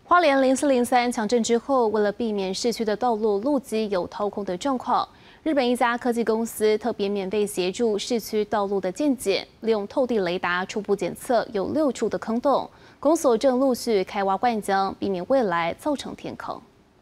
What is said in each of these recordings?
花莲0403强震之后，为了避免市区的道路路基有掏空的状况，日本一家科技公司特别免费协助市区道路的健检，利用透地雷达初步检测有6处的坑洞，公所正陆续开挖灌浆，避免未来造成天坑。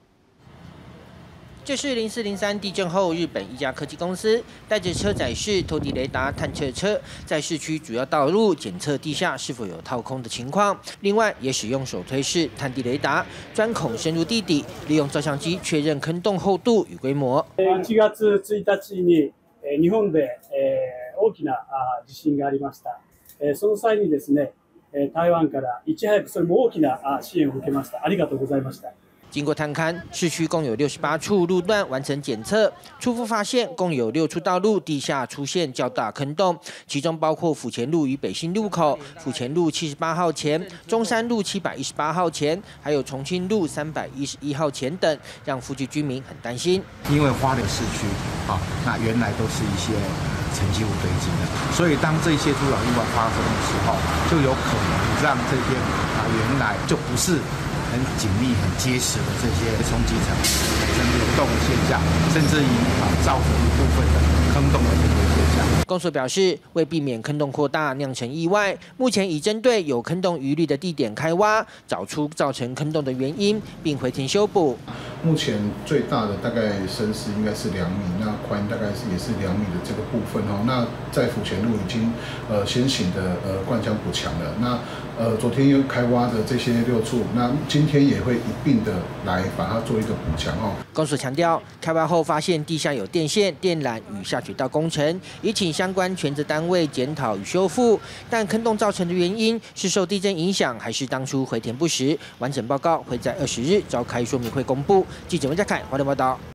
这是0403地震后，日本一家科技公司带着车载式透地雷达探测车，在市区主要道路检测地下是否有掏空的情况。另外，也使用手推式探地雷达钻孔深入地底，利用照相機確認坑洞厚度與規模。 1月1日に日本で大きな地震がありました。その際にですね、台湾からいち早くそれも大きな支援を受けました。ありがとうございました。 经过探勘，市区共有68处路段完成检测，初步发现共有6处道路地下出现较大坑洞，其中包括府前路与北新路口、府前路78号前、中山路718号前，还有重庆路311号前等，让附近居民很担心。 因为花莲市区那原来都是一些沉积物堆积的，所以当这些土壤意外发生的时候，就有可能让这边原来就不是 很紧密、很结实的这些冲积层产生流动的现象，甚至于造成一部分的坑洞的这个现象。 公所表示，为避免坑洞扩大酿成意外，目前已针对有坑洞疑虑的地点开挖，找出造成坑洞的原因，并回填修补。 目前最大的大概深是应该是2米，那宽大概也是2米的这个部分哦。那在府前路已经先行的灌浆补强了。那昨天又开挖的这些6处，那今天也会一并的来把它做一个补强哦。 公所强调，开挖后发现地下有电线、电缆与下水道工程，已请相关权责单位检讨与修复。但坑洞造成的原因是受地震影响，还是当初回填不实？完整报告会在20日召开说明会公布。记者温家凯，华联报道。